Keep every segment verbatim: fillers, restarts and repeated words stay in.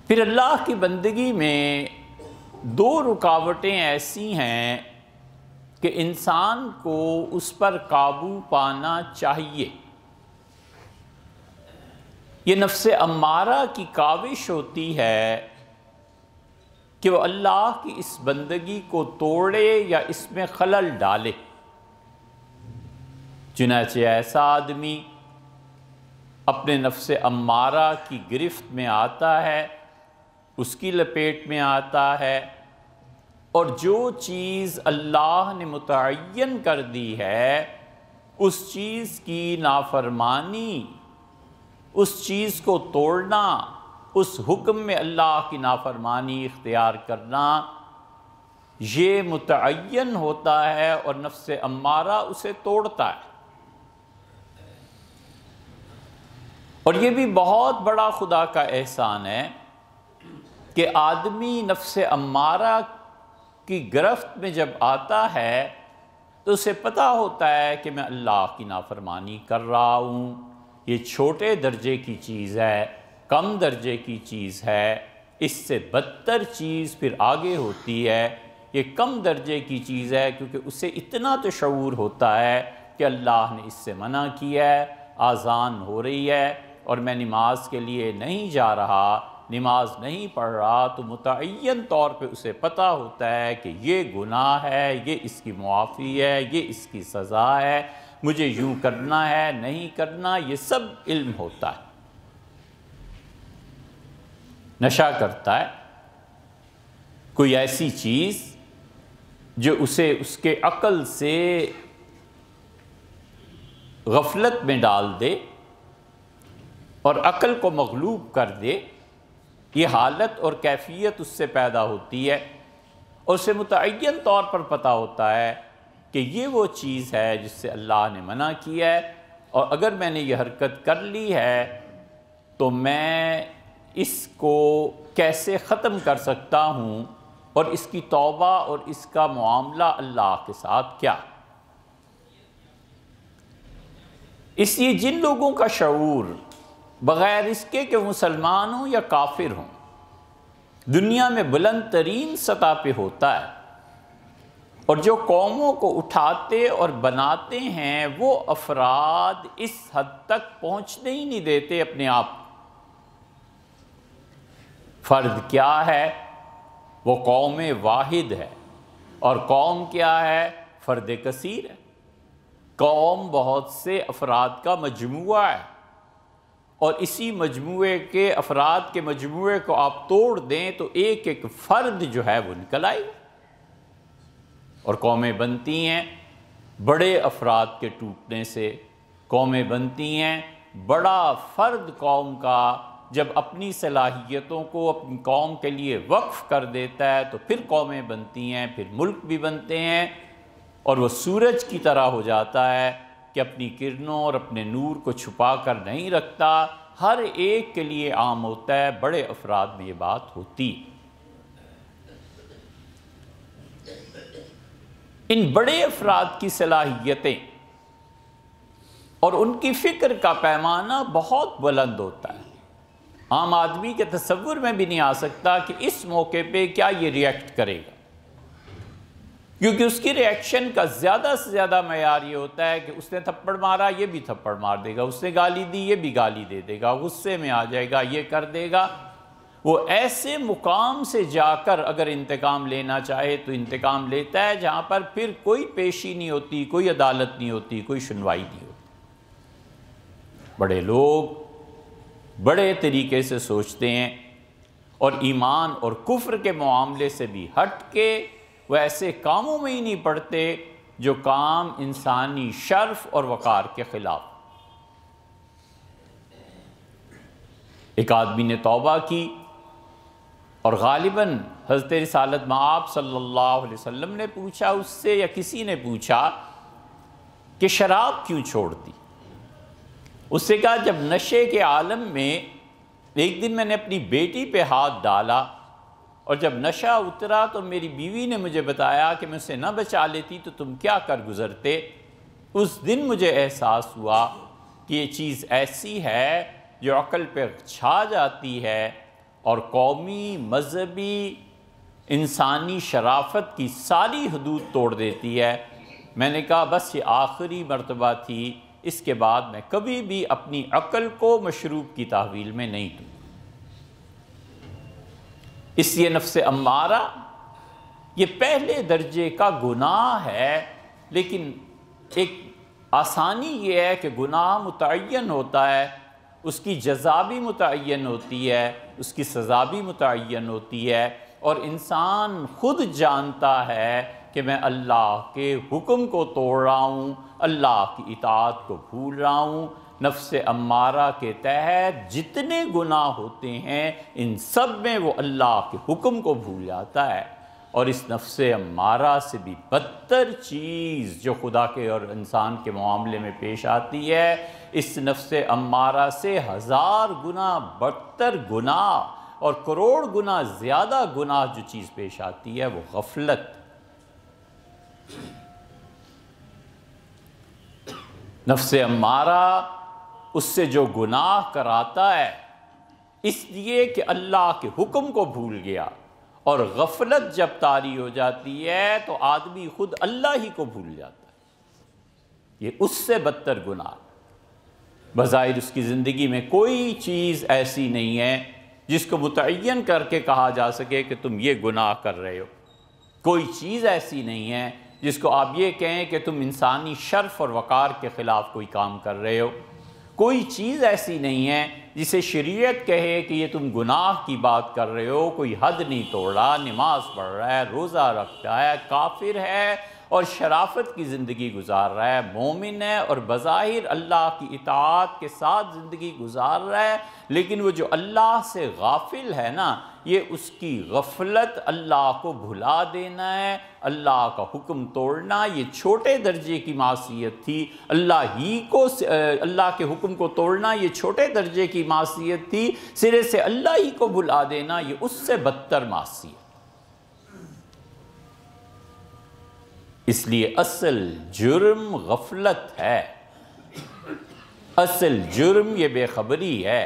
پھر اللہ کی بندگی میں دو رکاوٹیں ایسی ہیں کہ انسان کو اس پر قابو پانا چاہیے۔ یہ نفس امارہ کی کاوش ہوتی ہے کہ وہ اللہ کی اس بندگی کو توڑے یا اس میں خلل ڈالے۔ چنانچہ ایسا آدمی اپنے نفس امارہ کی گرفت میں آتا ہے، اس کی لپیٹ میں آتا ہے، اور جو چیز اللہ نے متعین کر دی ہے اس چیز کی نافرمانی، اس چیز کو توڑنا، اس حکم میں اللہ کی نافرمانی اختیار کرنا، یہ متعین ہوتا ہے اور نفس امارہ اسے توڑتا ہے۔ اور یہ بھی بہت بڑا خدا کا احسان ہے کہ آدمی نفس امارہ کی گرفت میں جب آتا ہے تو اسے پتہ ہوتا ہے کہ میں اللہ کی نافرمانی کر رہا ہوں، یہ چھوٹے درجے کی چیز ہے، کم درجے کی چیز ہے، اس سے بدتر چیز پھر آگے ہوتی ہے۔ یہ کم درجے کی چیز ہے کیونکہ اسے اتنا تو شعور ہوتا ہے کہ اللہ نے اس سے منع کیا ہے، آذان ہو رہی ہے اور میں نماز کے لیے نہیں جا رہا، نماز نہیں پڑھ رہا، تو متعین طور پہ اسے پتہ ہوتا ہے کہ یہ گناہ ہے، یہ اس کی معافی ہے، یہ اس کی سزا ہے، مجھے یوں کرنا ہے، نہیں کرنا، یہ سب علم ہوتا ہے۔ نشہ کرتا ہے کوئی ایسی چیز جو اسے اس کے عقل سے غفلت میں ڈال دے اور عقل کو مغلوب کر دے، یہ حالت اور کیفیت اس سے پیدا ہوتی ہے، اور اسے متعین طور پر پتہ ہوتا ہے کہ یہ وہ چیز ہے جس سے اللہ نے منع کیا ہے، اور اگر میں نے یہ حرکت کر لی ہے تو میں اس کو کیسے ختم کر سکتا ہوں، اور اس کی توبہ اور اس کا معاملہ اللہ کے ساتھ کیا۔ اس لیے جن لوگوں کا شعور بغیر اس کے کہ مسلمان ہوں یا کافر ہوں دنیا میں بلند ترین سطح پہ ہوتا ہے، اور جو قوموں کو اٹھاتے اور بناتے ہیں وہ افراد اس حد تک پہنچنے ہی نہیں دیتے اپنے آپ کو۔ فرد کیا ہے؟ وہ قوم واحد ہے، اور قوم کیا ہے؟ فرد کثیر ہے۔ قوم بہت سے افراد کا مجموعہ ہے، اور اسی مجموعے کے افراد کے مجموعے کو آپ توڑ دیں تو ایک ایک فرد جو ہے وہ نکل آئے، اور قومیں بنتی ہیں بڑے افراد کے ٹوٹنے سے، قومیں بنتی ہیں بڑا فرد قوم کا جب اپنی صلاحیتوں کو اپنی قوم کے لیے وقف کر دیتا ہے تو پھر قومیں بنتی ہیں، پھر ملک بھی بنتے ہیں، اور وہ سورج کی طرح ہو جاتا ہے کہ اپنی کرنوں اور اپنے نور کو چھپا کر نہیں رکھتا، ہر ایک کے لیے عام ہوتا ہے۔ بڑے افراد میں یہ بات ہوتی ہے۔ ان بڑے افراد کی صلاحیتیں اور ان کی فکر کا پیمانہ بہت بلند ہوتا ہے، عام آدمی کے تصور میں بھی نہیں آ سکتا کہ اس موقع پہ کیا یہ ریئیکٹ کرے گا، کیونکہ اس کی ریئیکشن کا زیادہ سے زیادہ معیار یہ ہوتا ہے کہ اس نے تھپڑ مارا، یہ بھی تھپڑ مار دے گا، اس نے گالی دی، یہ بھی گالی دے دے گا، غصے میں آ جائے گا، یہ کر دے گا۔ وہ ایسے مقام سے جا کر اگر انتقام لینا چاہے تو انتقام لیتا ہے جہاں پر پھر کوئی پیشی نہیں ہوتی، کوئی عدالت نہیں ہوتی، کوئی سنوائی نہیں ہوتی۔ بڑے لوگ بڑے طریقے سے سوچتے ہیں، اور ایمان اور کفر کے معاملے سے بھی ہٹ کے وہ ایسے کاموں میں ہی نہیں پڑتے جو کام انسانی شرف اور وقار کے خلاف۔ ایک آدمی نے توبہ کی، اور غالباً حضرت رسالت مآب صلی اللہ علیہ وسلم نے پوچھا اس سے، یا کسی نے پوچھا کہ شراب کیوں چھوڑ دی؟ اس سے کہا جب نشے کے عالم میں ایک دن میں نے اپنی بیٹی پہ ہاتھ ڈالا، اور جب نشہ اترا تو میری بیوی نے مجھے بتایا کہ میں اسے نہ بچا لیتی تو تم کیا کر گزرتے۔ اس دن مجھے احساس ہوا کہ یہ چیز ایسی ہے جو عقل پہ چھا جاتی ہے، اور قومی، مذہبی، انسانی شرافت کی ساری حدود توڑ دیتی ہے۔ میں نے کہا بس یہ آخری مرتبہ تھی، اس کے بعد میں کبھی بھی اپنی عقل کو مشروب کی تحویل میں نہیں دوں۔ اس لیے نفس امارہ یہ پہلے درجے کا گناہ ہے، لیکن ایک آسانی یہ ہے کہ گناہ متعین ہوتا ہے، اس کی جزا بھی متعین ہوتی ہے، اس کی سزا بھی متعین ہوتی ہے، اور انسان خود جانتا ہے کہ میں اللہ کے حکم کو توڑ رہا ہوں، اللہ کی اطاعت کو بھول رہا ہوں۔ نفس امارہ کے تحت جتنے گناہ ہوتے ہیں ان سب میں وہ اللہ کے حکم کو بھول جاتا ہے۔ اور اس نفس امارہ سے بھی بدتر چیز جو خدا کے اور انسان کے معاملے میں پیش آتی ہے، اس نفس امارہ سے ہزار گنا بدتر گناہ اور کروڑ گنا زیادہ گناہ جو چیز پیش آتی ہے وہ غفلت۔ نفس امارہ اس سے جو گناہ کراتا ہے اس لیے کہ اللہ کے حکم کو بھول گیا، اور غفلت جب طاری ہو جاتی ہے تو آدمی خود اللہ ہی کو بھول جاتا ہے۔ یہ اس سے بدتر گناہ۔ بظاہر اس کی زندگی میں کوئی چیز ایسی نہیں ہے جس کو متعین کر کے کہا جا سکے کہ تم یہ گناہ کر رہے ہو۔ کوئی چیز ایسی نہیں ہے جس کو آپ یہ کہیں کہ تم انسانی شرف اور وقار کے خلاف کوئی کام کر رہے ہو۔ کوئی چیز ایسی نہیں ہے جسے شریعت کہے کہ یہ تم گناہ کی بات کر رہے ہو، کوئی حد نہیں توڑ رہا، نماز پڑھ رہا ہے، روزہ رکھتا ہے، کافر ہے اور شرافت کی زندگی گزار رہا ہے، مومن ہے اور بظاہر اللہ کی اطاعت کے ساتھ زندگی گزار رہا ہے، لیکن وہ جو اللہ سے غافل ہے نا، یہ اس کی غفلت اللہ کو بھلا دینا ہے، اللہ کا حکم توڑنا۔ یہ چھوٹے درجے کی معصیت تھی، اللہ ہی کو اللہ کے حکم کو توڑنا یہ چھوٹے درجے کی معصیت تھی، سرے سے اللہ ہی کو بھلا دینا یہ اس سے بدتر معصیت۔ اس لیے اصل جرم غفلت ہے، اصل جرم یہ بے خبری ہے۔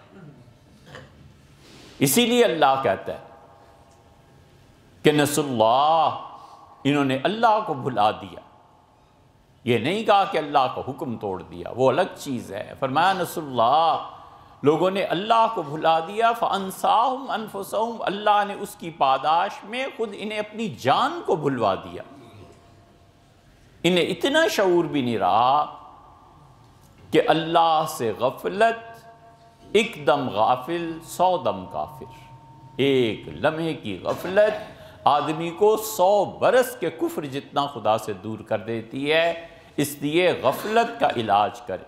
اسی لیے اللہ کہتا ہے کہ نسوا اللہ، انہوں نے اللہ کو بھلا دیا۔ یہ نہیں کہا کہ اللہ کا حکم توڑ دیا، وہ الگ چیز ہے۔ فرمایا نسوا اللہ، لوگوں نے اللہ کو بھلا دیا، فَأَنْسَاهُمْ أَنفُسَهُمْ، اللہ نے اس کی پاداش میں خود انہیں اپنی جان کو بھلوا دیا۔ انہیں اتنا شعور بھی نہیں رہا کہ اللہ سے غفلت، ایک دم غافل سو دم کافر۔ ایک لمحے کی غفلت آدمی کو سو برس کے کفر جتنا خدا سے دور کر دیتی ہے، اس لیے غفلت کا علاج کرے۔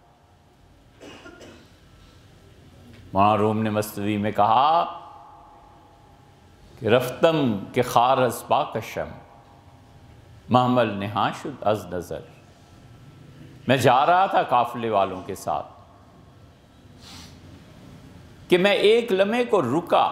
مولانا روم نے مصنوی میں کہا کہ رفتم کے خارز پاکشم محمل نہاں شد از نظر، میں جا رہا تھا قافلے والوں کے ساتھ کہ میں ایک لمحے کو رکا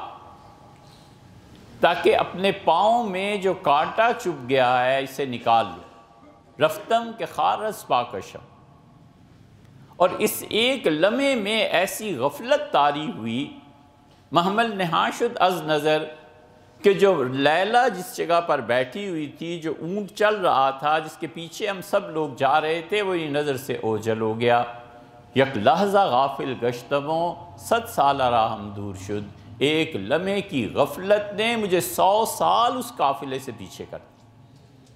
تاکہ اپنے پاؤں میں جو کانٹا چپ گیا ہے اسے نکال لوں۔ رفتم کے خارز پاکشم، اور اس ایک لمحے میں ایسی غفلت طاری ہوئی، محمل نہاں شد از نظر، کہ جو لیلہ جس جگہ پر بیٹھی ہوئی تھی، جو اونٹ چل رہا تھا، جس کے پیچھے ہم سب لوگ جا رہے تھے، وہ یہ نظر سے اوجھل ہو گیا۔ یک لحظہ غافل گشتموں صد سالہ راہم دور شد، ایک لمحے کی غفلت نے مجھے سو سال اس قافلے سے پیچھے کر دیا۔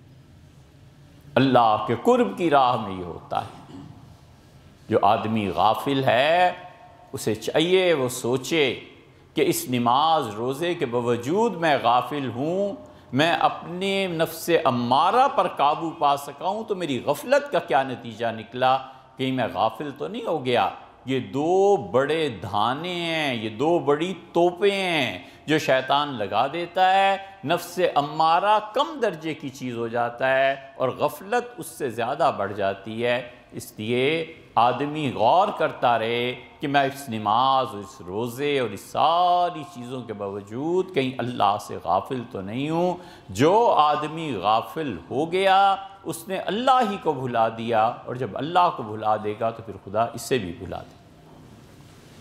اللہ کے قرب کی راہ میں یہ ہوتا ہے۔ جو آدمی غافل ہے اسے چاہیے وہ سوچے کہ اس نماز روزے کے باوجود میں غافل ہوں، میں اپنے نفس امارہ پر قابو پا سکا ہوں تو میری غفلت کا کیا نتیجہ نکلا؟ کہ میں غافل تو نہیں ہو گیا۔ یہ دو بڑے دھانے ہیں، یہ دو بڑی توپیں ہیں جو شیطان لگا دیتا ہے۔ نفس امارہ کم درجے کی چیز ہو جاتا ہے اور غفلت اس سے زیادہ بڑھ جاتی ہے۔ اس لیے آدمی غور کرتا رہے کہ میں اس نماز اور اس روزے اور اس ساری چیزوں کے باوجود کہیں اللہ سے غافل تو نہیں ہوں۔ جو آدمی غافل ہو گیا اس نے اللہ ہی کو بھلا دیا، اور جب اللہ کو بھلا دے گا تو پھر خدا اسے بھی بھلا دے گا۔